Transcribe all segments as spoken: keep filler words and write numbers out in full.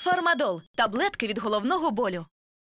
Фармадол – таблетки від головного болю.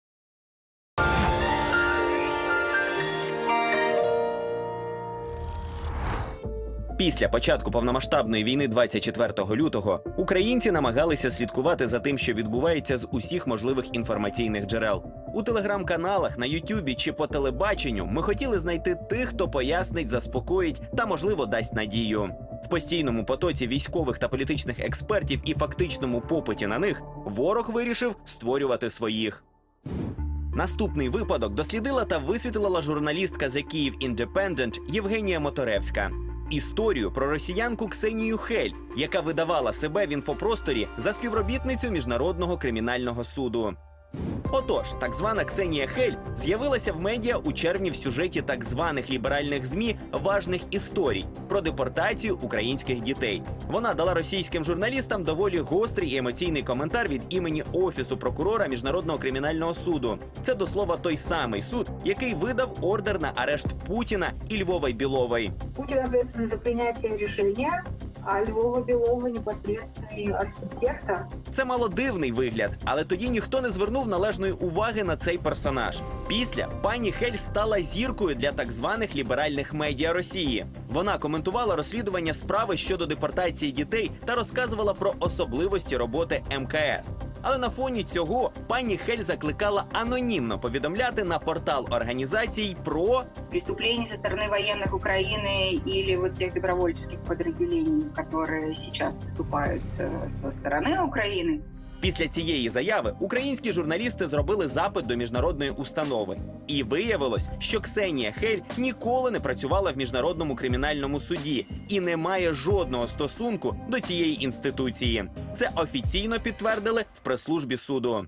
Після початку повномасштабної війни двадцять четвертого лютого українці намагалися слідкувати за тим, що відбувається з усіх можливих інформаційних джерел. У телеграм-каналах, на ютубі чи по телебаченню ми хотіли знайти тих, хто пояснить, заспокоїть та, можливо, дасть надію. В постійному потоці військових та політичних експертів і фактичному попиті на них ворог вирішив створювати своїх. Наступний випадок дослідила та висвітлила журналістка The Kyiv Independent Євгенія Моторевська. Історію про росіянку Ксенію Хель, яка видавала себе в інфопросторі за співробітницю Міжнародного кримінального суду. Отож, так звана Ксенія Хель з'явилася в медіа у червні в сюжеті так званих ліберальних ЗМІ «Важних історій» про депортацію українських дітей. Вона дала російським журналістам доволі гострий і емоційний коментар від імені Офісу прокурора Міжнародного кримінального суду. Це, до слова, той самий суд, який видав ордер на арешт Путіна і Львова Білової. Путін відповідальний за прийняття рішення, а Львова Білова – непосредственний архітектор. Це мало дивний вигляд, але тоді ніхто не звернув належної уваги на цей персонаж. Після пані Хель стала зіркою для так званих ліберальних медіа Росії. Вона коментувала розслідування справи щодо депортації дітей та розказувала про особливості роботи ем ка ес. Але на фоні цього пані Хель закликала анонімно повідомляти на портал організацій про преступления со стороны военных Украины или вот тех добровольческих подразделений, которые сейчас выступают со стороны Украины. Після цієї заяви українські журналісти зробили запит до міжнародної установи. І виявилось, що Ксенія Хель ніколи не працювала в Міжнародному кримінальному суді і не має жодного стосунку до цієї інституції. Це офіційно підтвердили в прес-службі суду.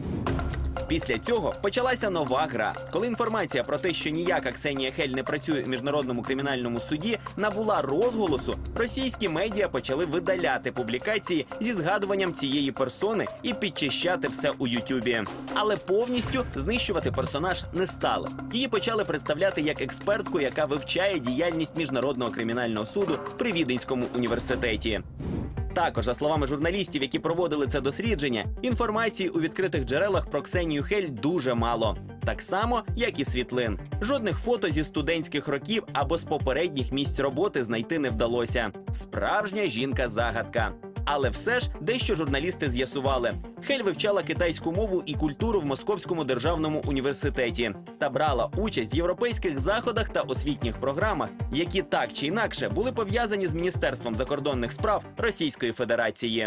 Після цього почалася нова гра, коли інформація про те, що ніяка Ксенія Хель не працює в Міжнародному кримінальному суді, набула розголосу, російські медіа почали видаляти публікації зі згадуванням цієї персони і підчищати все у Ютубі. Але повністю знищувати персонаж не стали. Її почали представляти як експертку, яка вивчає діяльність Міжнародного кримінального суду при Віденському університеті. Також, за словами журналістів, які проводили це дослідження, інформації у відкритих джерелах про Ксенію Хель дуже мало. Так само, як і світлин. Жодних фото зі студентських років або з попередніх місць роботи знайти не вдалося. Справжня жінка-загадка. Але все ж дещо журналісти з'ясували. Хель вивчала китайську мову і культуру в Московському державному університеті та брала участь в європейських заходах та освітніх програмах, які так чи інакше були пов'язані з Міністерством закордонних справ Російської Федерації.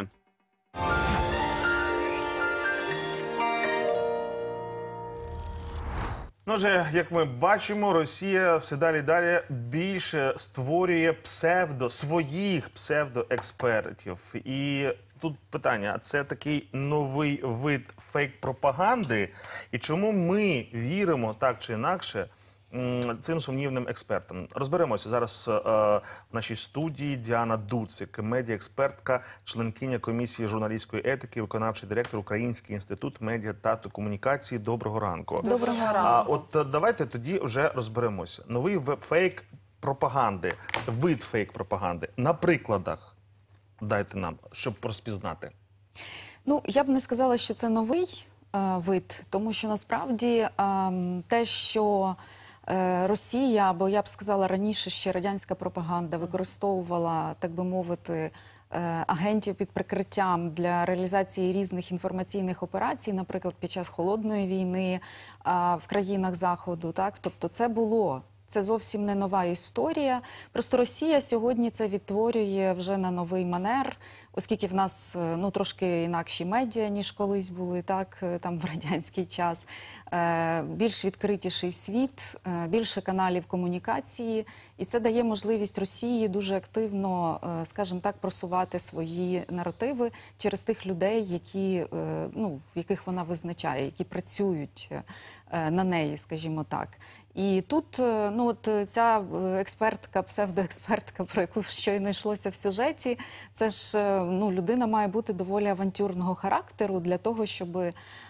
Ну, вже, як ми бачимо, Росія все далі і далі більше створює псевдо, своїх псевдоекспертів. І тут питання, а це такий новий вид фейк-пропаганди? І чому ми віримо так чи інакше цим сумнівним експертам? Розберемося зараз е, в нашій студії Діана Дуцик, медіаекспертка, членкиня комісії журналістської етики, виконавчий директор Український інститут медіа та комунікації. Доброго ранку. Доброго ранку. А от давайте тоді вже розберемося. Новий фейк пропаганди, вид фейк пропаганди. На прикладах дайте нам, щоб розпізнати. Ну, я б не сказала, що це новий е, вид, тому що насправді е, те, що Росія, або я б сказала раніше, ще радянська пропаганда використовувала, так би мовити, агентів під прикриттям для реалізації різних інформаційних операцій, наприклад, під час Холодної війни в країнах Заходу. Так? Тобто це було. Це зовсім не нова історія. Просто Росія сьогодні це відтворює вже на новий манер, оскільки в нас ну, трошки інакші медіа, ніж колись були, так, там в радянський час. Е, більш відкритіший світ, е, більше каналів комунікації. І це дає можливість Росії дуже активно, е, скажімо так, просувати свої наративи через тих людей, які, е, ну, в яких вона визначає, які працюють е, на неї, скажімо так. І тут, ну от ця експертка, псевдоекспертка, про яку щойно йшлося в сюжеті, це ж, ну, людина має бути доволі авантюрного характеру для того, щоб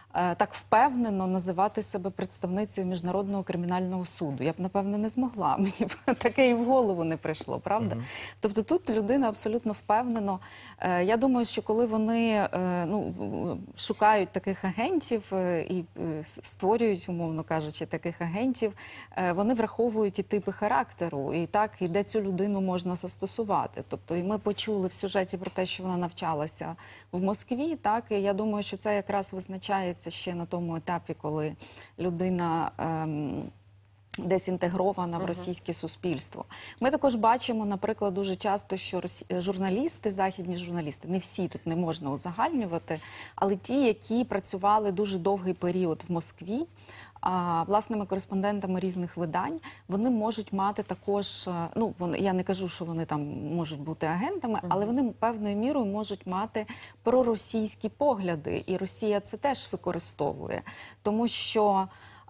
е, так впевнено називати себе представницею Міжнародного кримінального суду. Я б, напевно, не змогла. Мені б таке і в голову не прийшло, правда? Тобто тут людина абсолютно впевнено. Е, я думаю, що коли вони е, ну, шукають таких агентів е, і е, створюють, умовно кажучи, таких агентів, е, вони враховують і типи характеру, і так, і де цю людину можна застосувати. Тобто, і ми почули в сюжеті про те, що вона навчалася в Москві, так, і я думаю, що це якраз визначається ще на тому етапі, коли людина ем, десь інтегрована в російське суспільство. Ми також бачимо, наприклад, дуже часто, що росі- журналісти, західні журналісти, не всі тут не можна узагальнювати, але ті, які працювали дуже довгий період в Москві, а, власними кореспондентами різних видань, вони можуть мати також, е, ну, вони, я не кажу, що вони там можуть бути агентами, але вони певною мірою можуть мати проросійські погляди, і Росія це теж використовує, тому що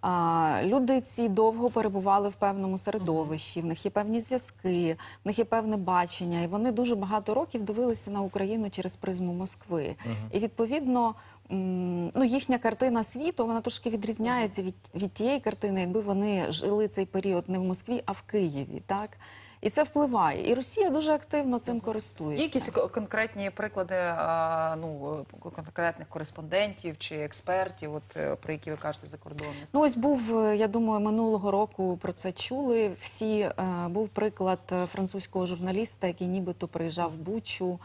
а, люди ці довго перебували в певному середовищі, в них є певні зв'язки, в них є певне бачення, і вони дуже багато років дивилися на Україну через призму Москви. І відповідно, м, ну, їхня картина світу, вона трошки відрізняється від, від тієї картини, якби вони жили цей період не в Москві, а в Києві, так? І це впливає. І Росія дуже активно цим користується. Є якісь ко- конкретні приклади а, ну, конкретних кореспондентів чи експертів, от, е, про які ви кажете за кордоном? Ну, ось був, е, я думаю, минулого року про це чули всі. Е, був приклад е, французького журналіста, який нібито приїжджав в Бучу,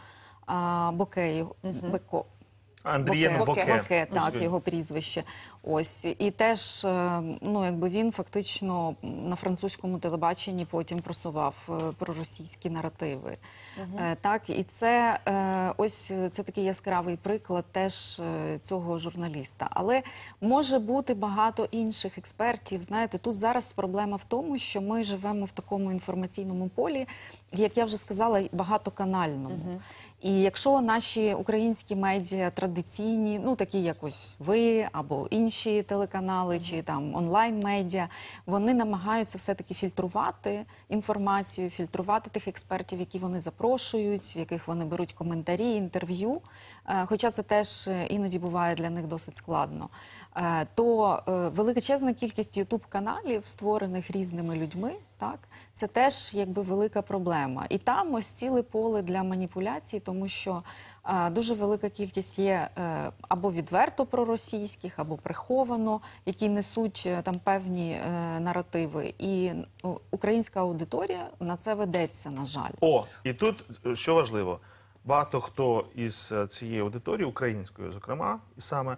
а, Боке, Беко. Андрієн Боке, Боке. Боке, так, його прізвище. Ось. І теж, е, ну, якби він фактично на французькому телебаченні потім просував е, проросійські наративи. Е, Так, і це, е, ось, це такий яскравий приклад теж е, цього журналіста. Але може бути багато інших експертів. Знаєте, тут зараз проблема в тому, що ми живемо в такому інформаційному полі, як я вже сказала, багатоканальному. І якщо наші українські медіа традиційні, ну такі як ось ви або інші телеканали, чи там онлайн-медіа, вони намагаються все-таки фільтрувати інформацію, фільтрувати тих експертів, які вони запрошують, в яких вони беруть коментарі, інтерв'ю, е, хоча це теж іноді буває для них досить складно, е, то е, величезна кількість ютуб-каналів, створених різними людьми, так, це теж якби велика проблема. І там ось ціле поле для маніпуляцій, тому що е, дуже велика кількість є е, або відверто проросійських, або приховано, які несуть е, там певні е, наративи. І ну, українська аудиторія на це ведеться, на жаль. О, і тут, що важливо, багато хто із е, цієї аудиторії, української, зокрема, і саме,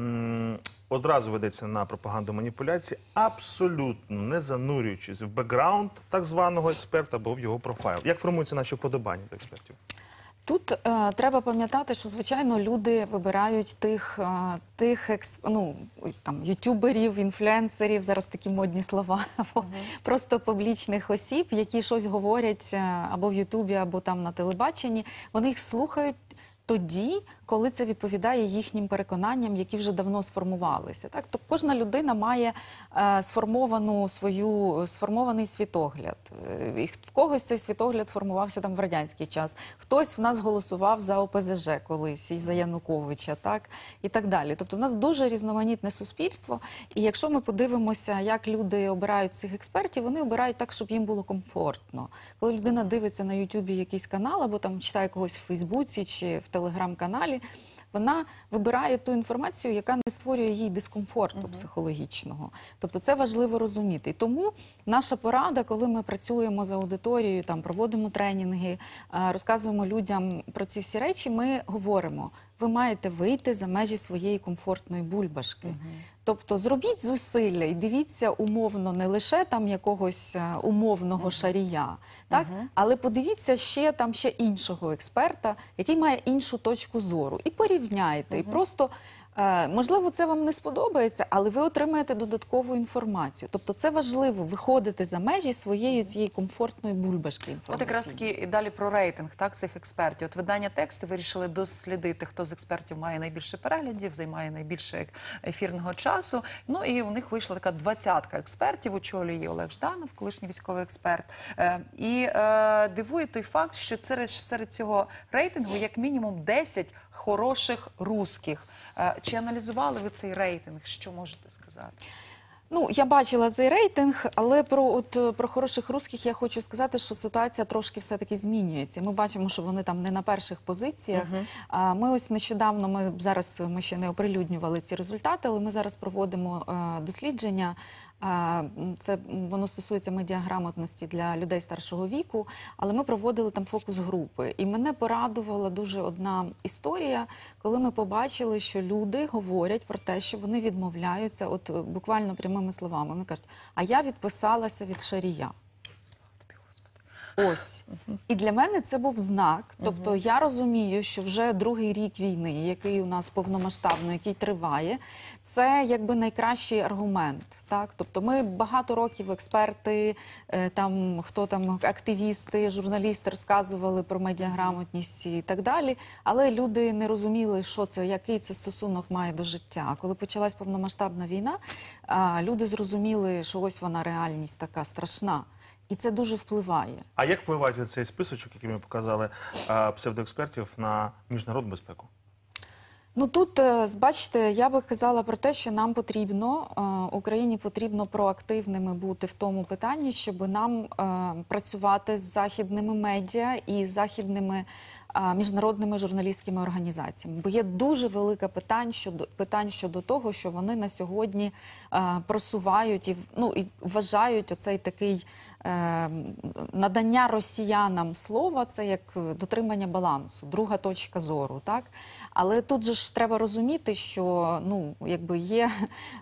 м, одразу ведеться на пропаганду маніпуляції, абсолютно не занурюючись в бекграунд так званого експерта або в його профайл. Як формуються наші вподобання до експертів? Тут е, треба пам'ятати, що, звичайно, люди вибирають тих, е, тих екс, ну, там, ютуберів, інфлюенсерів, зараз такі модні слова, або просто публічних осіб, які щось говорять е, або в Ютубі, або там на телебаченні. Вони їх слухають тоді, коли це відповідає їхнім переконанням, які вже давно сформувалися. Так? Тобто кожна людина має е, сформовану свою, сформований світогляд. Е, і в когось цей світогляд формувався там в радянський час. Хтось в нас голосував за О Пе Зе Же колись, і за Януковича, так? І так далі. Тобто в нас дуже різноманітне суспільство, і якщо ми подивимося, як люди обирають цих експертів, вони обирають так, щоб їм було комфортно. Коли людина дивиться на Ютубі якийсь канал, або там читає когось в Фейсбуці чи в Телеграм-каналі, вона вибирає ту інформацію, яка не створює їй дискомфорту психологічного. Тобто це важливо розуміти. І тому наша порада, коли ми працюємо з аудиторією, там, проводимо тренінги, е, розказуємо людям про ці всі речі, ми говоримо, ви маєте вийти за межі своєї комфортної бульбашки. Тобто зробіть зусилля і дивіться умовно не лише там якогось е, умовного шарія, так? Але подивіться ще там ще іншого експерта, який має іншу точку зору. І порівняйте. І просто, е, можливо, це вам не сподобається, але ви отримаєте додаткову інформацію. Тобто це важливо, виходити за межі своєї цієї комфортної бульбашки інформаційної. От якраз таки і далі про рейтинг, так, цих експертів. От видання «Текст» вирішили дослідити, хто з експертів має найбільше переглядів, займає найбільше ефірного часу. Ну і у них вийшла така двадцятка експертів, очолює Олег Жданов, колишній військовий експерт. Е, і е, дивує той факт, що серед, серед цього рейтингу як мінімум десять хороших русських. Е, Чи аналізували ви цей рейтинг? Що можете сказати? Ну, я бачила цей рейтинг, але про от про хороших русських я хочу сказати, що ситуація трошки все-таки змінюється. Ми бачимо, що вони там не на перших позиціях. А ми ось нещодавно, ми зараз ми ще не оприлюднювали ці результати, але ми зараз проводимо е, дослідження. А, Це воно стосується медіаграмотності для людей старшого віку, але ми проводили там фокус-групи. І мене порадувала дуже одна історія, коли ми побачили, що люди говорять про те, що вони відмовляються, от буквально прямими словами. Вони кажуть, а я відписалася від шарія. Ось. І для мене це був знак. Тобто я розумію, що вже другий рік війни, який у нас повномасштабно, який триває, це якби найкращий аргумент. Так? Тобто ми багато років експерти, там, хто там, активісти, журналісти розказували про медіаграмотність і так далі, але люди не розуміли, що це, який це стосунок має до життя. А коли почалась повномасштабна війна, люди зрозуміли, що ось вона реальність така страшна. І це дуже впливає. А як впливає цей списочок, який ми показали, а, псевдоекспертів на міжнародну безпеку? Ну тут, е, бачите, я би казала про те, що нам потрібно, е, Україні потрібно проактивними бути в тому питанні, щоб нам е, працювати з західними медіа і західними е, міжнародними журналістськими організаціями. Бо є дуже велика питань щодо, питань щодо того, що вони на сьогодні е, просувають і, ну, і вважають оцей такий е, надання росіянам слова, це як дотримання балансу, друга точка зору, так? Але тут же ж треба розуміти, що ну, якби є,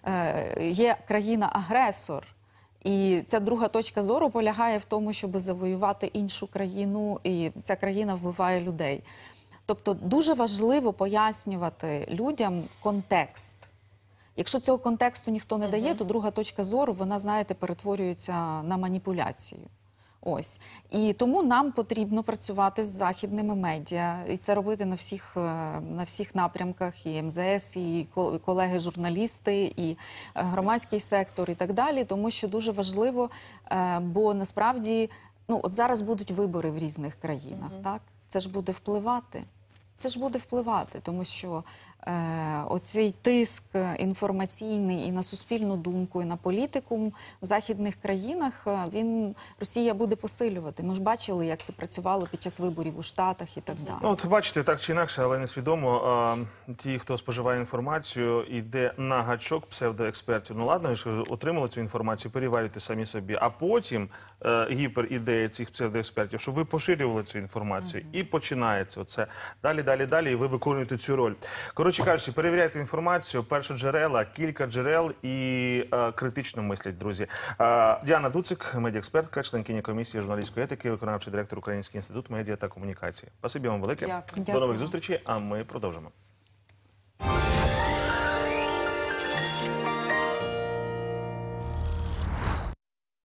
е, є країна-агресор, і ця друга точка зору полягає в тому, щоб завоювати іншу країну, і ця країна вбиває людей. Тобто дуже важливо пояснювати людям контекст. Якщо цього контексту ніхто не дає, то друга точка зору, вона, знаєте, перетворюється на маніпуляцію. Ось. І тому нам потрібно працювати з західними медіа, і це робити на всіх, на всіх напрямках, і ем зе ес, і колеги-журналісти, і громадський сектор, і так далі, тому що дуже важливо, бо насправді, ну, от зараз будуть вибори в різних країнах, uh-huh. так? Це ж буде впливати. Це ж буде впливати, тому що е, оцей тиск інформаційний і на суспільну думку, і на політику в західних країнах, він, Росія буде посилювати. Ми ж бачили, як це працювало під час виборів у Штатах і так далі. Ну, от бачите, так чи інакше, але несвідомо, а, ті, хто споживає інформацію, йде на гачок псевдоекспертів. Ну ладно, ж ви отримали цю інформацію, переварюйте самі собі, а потім е, гіперідея цих псевдоекспертів, щоб ви поширювали цю інформацію. Mm-hmm. І починається оце далі, далі, далі, і ви виконуєте цю роль. Коротше кажучи, перевіряйте інформацію, першоджерела, кілька джерел і е, критично мислять, друзі. Е, Діана Дуцик, медіаекспертка, членкиня комісії журналістської етики, виконавчий директор Український інститут медіа та комунікації. Спасибі вам велике. Дякую. До нових зустрічей, а ми продовжимо.